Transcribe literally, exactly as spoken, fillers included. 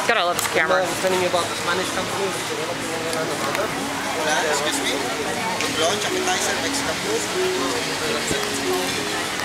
Gotta love this camera. I was telling you about the Spanish company which developed the product. Excuse me. Launch appetizer Mexican food.